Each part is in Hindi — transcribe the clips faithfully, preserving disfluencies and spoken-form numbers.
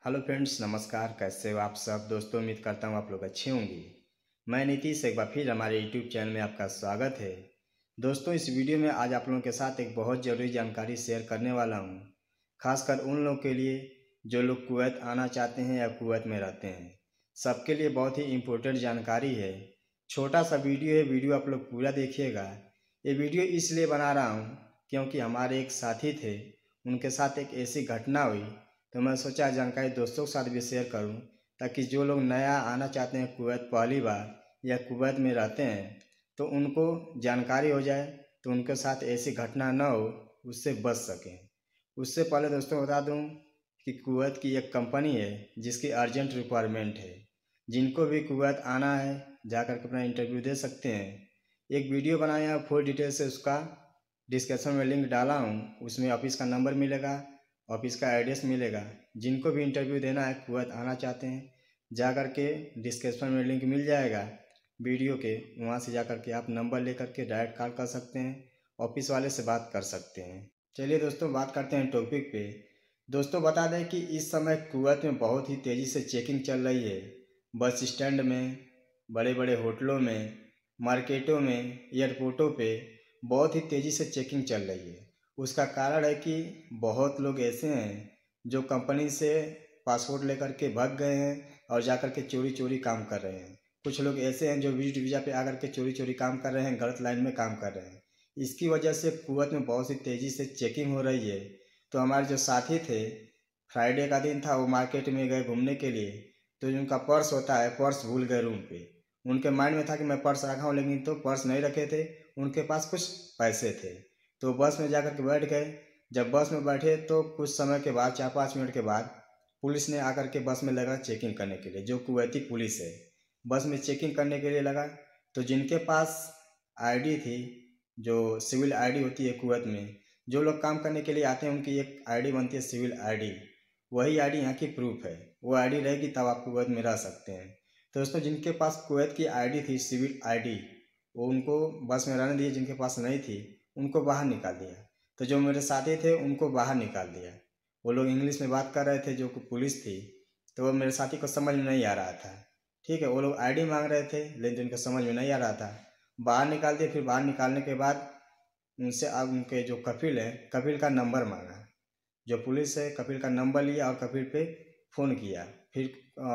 हेलो फ्रेंड्स, नमस्कार। कैसे हो आप सब दोस्तों? उम्मीद करता हूँ आप लोग अच्छे होंगे। मैं नीतीश एक बार फिर हमारे यूट्यूब चैनल में आपका स्वागत है। दोस्तों, इस वीडियो में आज आप लोगों के साथ एक बहुत ज़रूरी जानकारी शेयर करने वाला हूँ, खासकर उन लोगों के लिए जो लोग कुवैत आना चाहते हैं या कुवैत में रहते हैं। सबके लिए बहुत ही इम्पोर्टेंट जानकारी है। छोटा सा वीडियो है, वीडियो आप लोग पूरा देखिएगा। ये वीडियो इसलिए बना रहा हूँ क्योंकि हमारे एक साथी थे, उनके साथ एक ऐसी घटना हुई, तो मैं सोचा जानकारी दोस्तों के साथ भी शेयर करूं, ताकि जो लोग नया आना चाहते हैं कुवैत पहली बार या कुवैत में रहते हैं तो उनको जानकारी हो जाए, तो उनके साथ ऐसी घटना न हो, उससे बच सकें। उससे पहले दोस्तों बता दूं कि कुवैत की एक कंपनी है जिसकी अर्जेंट रिक्वायरमेंट है। जिनको भी कुवैत आना है जाकर के अपना इंटरव्यू दे सकते हैं। एक वीडियो बनाया है, फुल डिटेल से उसका डिस्क्रिप्शन में लिंक डाला हूँ। उसमें ऑफिस का नंबर मिलेगा, ऑफिस का एड्रेस मिलेगा। जिनको भी इंटरव्यू देना है, कुवैत आना चाहते हैं, जा कर के डिस्क्रिप्शन में लिंक मिल जाएगा वीडियो के, वहाँ से जा कर के आप नंबर ले कर के डायरेक्ट कॉल कर सकते हैं, ऑफिस वाले से बात कर सकते हैं। चलिए दोस्तों, बात करते हैं टॉपिक पे। दोस्तों बता दें कि इस समय कुवैत में बहुत ही तेज़ी से चेकिंग चल रही है। बस स्टैंड में, बड़े बड़े होटलों में, मार्केटों में, एयरपोर्टों पे बहुत ही तेज़ी से चेकिंग चल रही है। उसका कारण है कि बहुत लोग ऐसे हैं जो कंपनी से पासपोर्ट लेकर के भाग गए हैं और जाकर के चोरी चोरी काम कर रहे हैं। कुछ लोग ऐसे हैं जो विजिट वीज़ा पे आकर के चोरी चोरी काम कर रहे हैं, गलत लाइन में काम कर रहे हैं। इसकी वजह से कुवैत में बहुत सी तेज़ी से चेकिंग हो रही है। तो हमारे जो साथी थे, फ्राइडे का दिन था, वो मार्केट में गए घूमने के लिए, तो जो उनका पर्स होता है, पर्स भूल गए रूम पे। उनके माइंड में था कि मैं पर्स रखा हूँ, लेकिन तो पर्स नहीं रखे थे, उनके पास कुछ पैसे थे। तो बस में जाकर के बैठ गए। जब बस में बैठे तो कुछ समय के बाद, चार पाँच मिनट के बाद, पुलिस ने आकर के बस में लगा चेकिंग करने के लिए। जो कुवैती पुलिस है, बस में चेकिंग करने के लिए लगा। तो जिनके पास आईडी थी, जो सिविल आईडी होती है कुवैत में, जो लोग काम करने के लिए आते हैं उनकी एक आईडी बनती है सिविल आईडी। वही आईडी यहाँ की प्रूफ है। वो आईडी रहेगी तब आप कुवैत में रह सकते हैं। तो दोस्तों, जिनके पास कुवैत की आईडी थी, सिविल आईडी, वो उनको बस में रहने दिए। जिनके पास नहीं थी उनको बाहर निकाल दिया। तो जो मेरे साथी थे उनको बाहर निकाल दिया। वो लोग इंग्लिश में बात कर रहे थे, जो पुलिस थी, तो वो मेरे साथी को समझ में नहीं आ रहा था। ठीक है, वो लोग आईडी मांग रहे थे लेकिन उनको समझ में नहीं आ रहा था। बाहर निकाल दिए। फिर बाहर निकालने के बाद उनसे अब उनके जो कपिल है, कपिल का नंबर मांगा। जो पुलिस है, कपिल का नंबर लिया और कपिल पे फ़ोन किया। फिर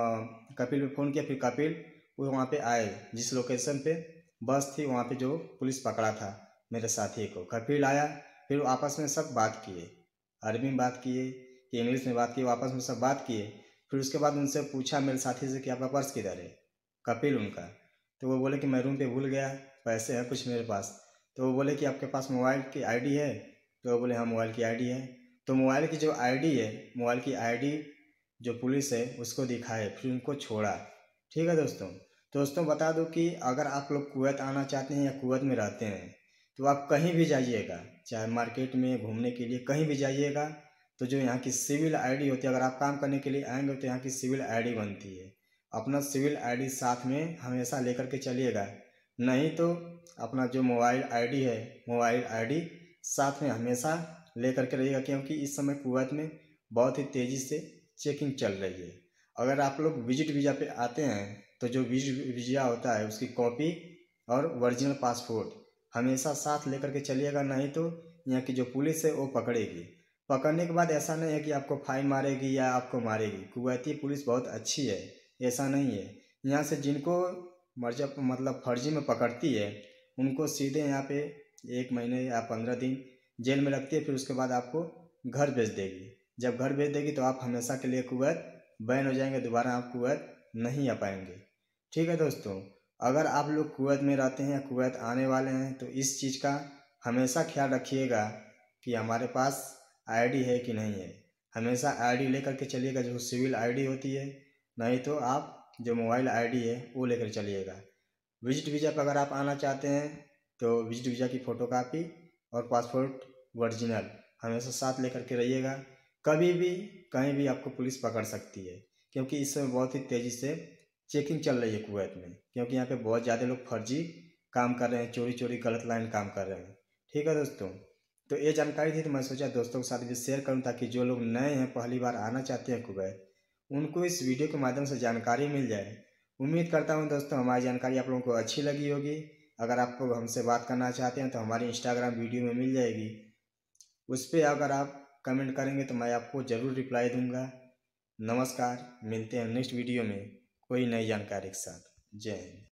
आ, कपिल पे फ़ोन किया। फिर कपिल वो वहाँ पे आए जिस लोकेशन पे बस थी, वहाँ पे जो पुलिस पकड़ा था मेरे साथी को। कपिल आया। फिर वो आपस में सब बात किए, अरबी में बात किए कि इंग्लिश में बात किए, आपस में सब बात किए। फिर उसके बाद उनसे पूछा मेरे साथी से कि आपका पर्स किधर है, कपिल उनका। तो वो बोले कि मैं रूम पे भूल गया, पैसे हैं कुछ मेरे पास। तो वो बोले कि आपके पास मोबाइल की आईडी है? तो वो बोले हाँ, मोबाइल की आईडी है। तो मोबाइल की जो आईडी है, मोबाइल की आईडी जो पुलिस है उसको दिखाए, फिर उनको छोड़ा। ठीक है दोस्तों। दोस्तों बता दूं कि अगर आप लोग कुवैत आना चाहते हैं या कुवैत में रहते हैं, तो आप कहीं भी जाइएगा, चाहे मार्केट में घूमने के लिए कहीं भी जाइएगा, तो जो यहाँ की सिविल आईडी होती है, अगर आप काम करने के लिए आएंगे तो यहाँ की सिविल आईडी बनती है। अपना सिविल आईडी साथ में हमेशा लेकर के चलिएगा। नहीं तो अपना जो मोबाइल आईडी है, मोबाइल आईडी साथ में हमेशा लेकर के रहिएगा, क्योंकि इस समय कुवैत में बहुत ही तेज़ी से चेकिंग चल रही है। अगर आप लोग विजिट वीज़ा पे आते हैं तो जो विजिट वीज़ा होता है उसकी कॉपी और ओरिजिनल पासपोर्ट हमेशा साथ लेकर के चलिएगा। नहीं तो यहाँ की जो पुलिस है वो पकड़ेगी। पकड़ने के बाद ऐसा नहीं है कि आपको फाइन मारेगी या आपको मारेगी। कुवैती पुलिस बहुत अच्छी है, ऐसा नहीं है। यहाँ से जिनको मर्जी मतलब फर्जी में पकड़ती है उनको सीधे यहाँ पे एक महीने या पंद्रह दिन जेल में रखती है। फिर उसके बाद आपको घर भेज देगी। जब घर भेज देगी तो आप हमेशा के लिए कुवैत बैन हो जाएंगे, दोबारा आप कुवैत नहीं आ पाएंगे। ठीक है दोस्तों, अगर आप लोग कुवैत में रहते हैं या कुवैत आने वाले हैं तो इस चीज़ का हमेशा ख्याल रखिएगा कि हमारे पास आईडी है कि नहीं है। हमेशा आईडी लेकर के चलिएगा, जो सिविल आईडी होती है। नहीं तो आप जो मोबाइल आईडी है वो लेकर चलिएगा। विजिट वीज़ा पर अगर आप आना चाहते हैं तो विजिट वीज़ा की फ़ोटोकॉपी और पासपोर्ट ओरिजिनल हमेशा साथ लेकर के रहिएगा। कभी भी कहीं भी आपको पुलिस पकड़ सकती है, क्योंकि इस समय बहुत ही तेज़ी से चेकिंग चल रही है कुवैत में। क्योंकि यहाँ पे बहुत ज़्यादा लोग फर्जी काम कर रहे हैं, चोरी चोरी गलत लाइन काम कर रहे हैं। ठीक है दोस्तों, तो ये जानकारी थी तो मैं सोचा दोस्तों के साथ भी शेयर करूँ, ताकि जो लोग नए हैं, पहली बार आना चाहते हैं कुवैत, उनको इस वीडियो के माध्यम से जानकारी मिल जाए। उम्मीद करता हूँ दोस्तों हमारी जानकारी आप लोगों को अच्छी लगी होगी। अगर आपको हमसे बात करना चाहते हैं तो हमारी इंस्टाग्राम वीडियो में मिल जाएगी, उस पर अगर आप कमेंट करेंगे तो मैं आपको ज़रूर रिप्लाई दूंगा। नमस्कार, मिलते हैं नेक्स्ट वीडियो में कोई नई जानकारी के साथ। जय हिंद।